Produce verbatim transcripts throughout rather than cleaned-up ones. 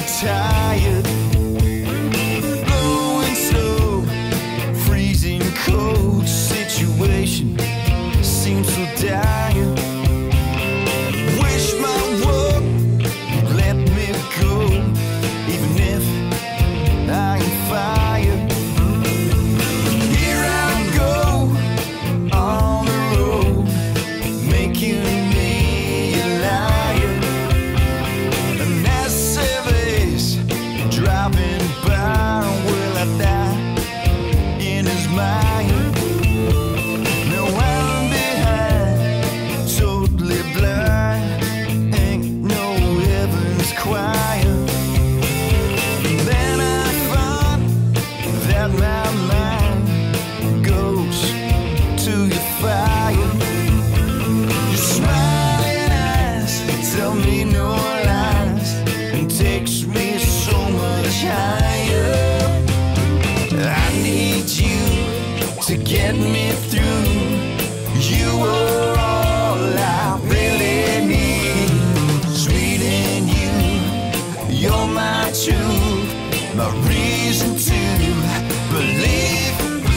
tired, blowing slow, freezing cold. Situation seems so dire. Wish my world would let me go, even if I am fired. Here I go on the road, making me a liar. And as service driving by, will I die in his mind? Now I'm behind, totally blind, ain't no heaven's choir. And then I find that my mind goes to your fire. Your smiling eyes tell me no lies and takes me so much higher. I need you to get me through. You are all I really need. Sweet in you, you're my truth, my reason to believe.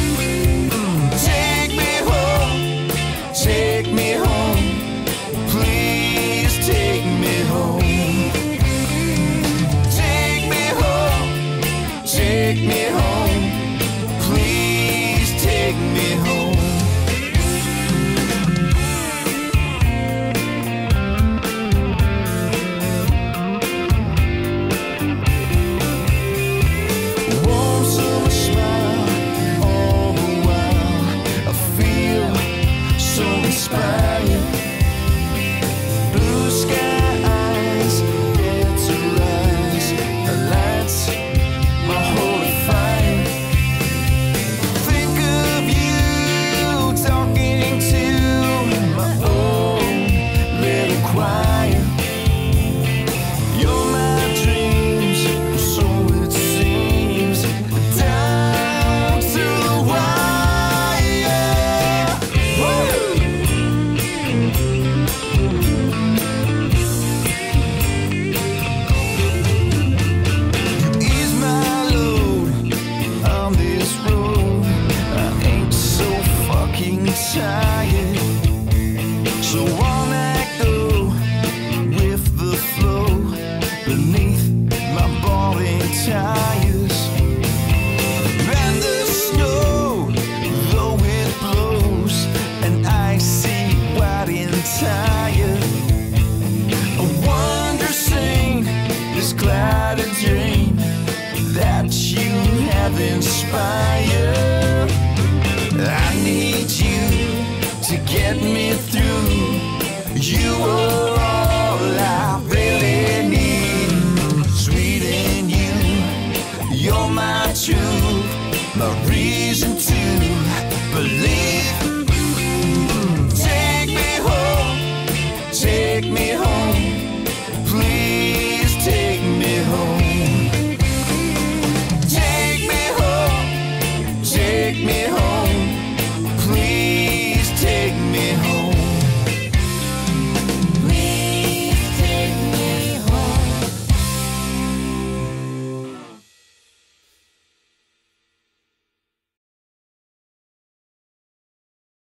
Take me home, take me home, please take me home. Take me home, take me home, please take me home. Warm summer smile all the while, I feel so inspired. Blue sky eyes get to rise, the lights my holy fire. Think of you talking to my own little choir. You're my dreams, so it seems, down to the wire. Woo! You ease my load on this road. I ain't so fucking tired. So on I go with the flow beneath my boring tires. And the snow, though it blows, and I see white and tired. A wonder scene, this clouded dream that you have inspired.